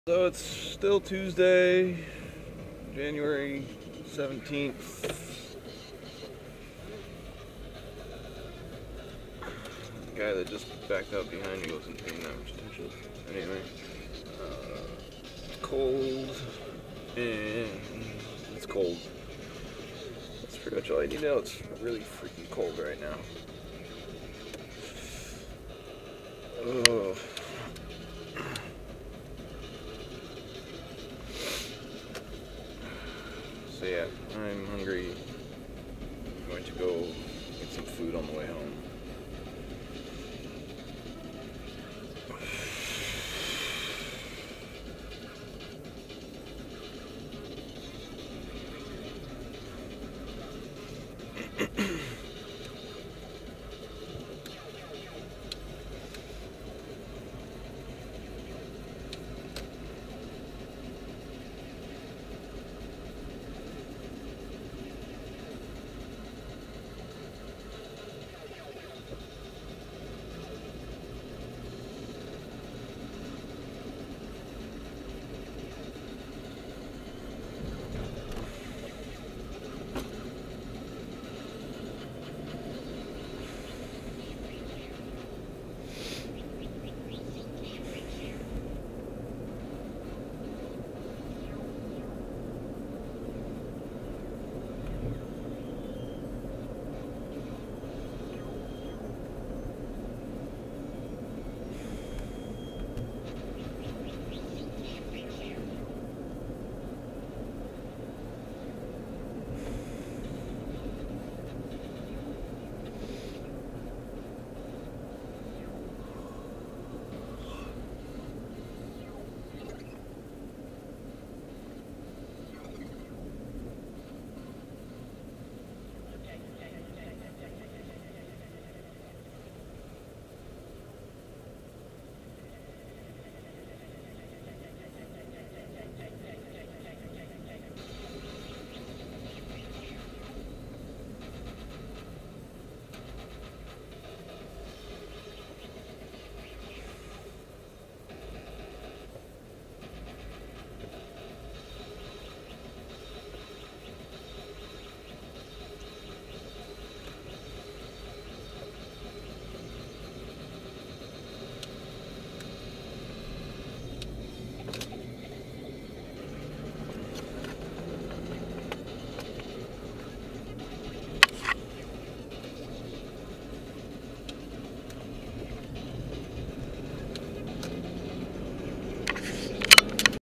So it's still Tuesday, January 17th. The guy that just backed up behind me wasn't paying that much attention. Anyway, it's cold, and it's cold. That's pretty much all I need to know. It's really freaking cold right now. Oh. So yeah, I'm hungry.